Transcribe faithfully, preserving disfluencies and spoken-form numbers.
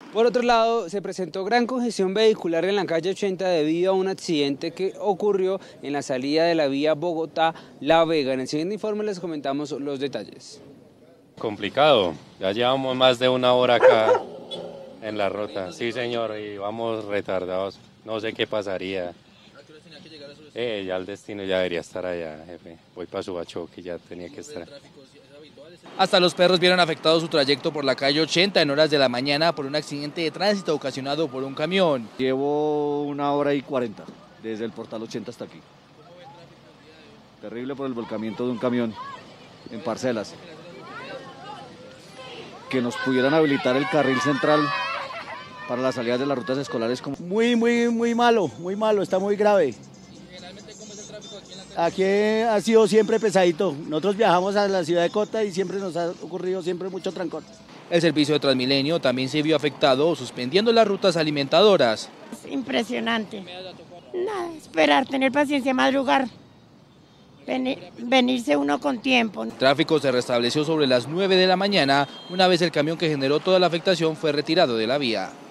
Por otro lado, se presentó gran congestión vehicular en la calle ochenta debido a un accidente que ocurrió en la salida de la vía Bogotá-La Vega. En el siguiente informe les comentamos los detalles. Complicado, ya llevamos más de una hora acá en la ruta. Sí, señor, y vamos retardados. No sé qué pasaría. Eh, ya el destino ya debería estar allá, jefe. Voy para Subachoque, ya tenía que estar. Hasta los perros vieron afectado su trayecto por la calle ochenta en horas de la mañana por un accidente de tránsito ocasionado por un camión. Llevo una hora y cuarenta, desde el portal ochenta hasta aquí. Terrible por el volcamiento de un camión en parcelas. Que nos pudieran habilitar el carril central para las salidas de las rutas escolares. Como... Muy, muy, muy malo, muy malo, está muy grave. Aquí ha sido siempre pesadito. Nosotros viajamos a la ciudad de Cota y siempre nos ha ocurrido siempre mucho trancón. El servicio de Transmilenio también se vio afectado, suspendiendo las rutas alimentadoras. Es impresionante. Nada, esperar, tener paciencia, madrugar. Venir, venirse uno con tiempo. El tráfico se restableció sobre las nueve de la mañana, una vez el camión que generó toda la afectación fue retirado de la vía.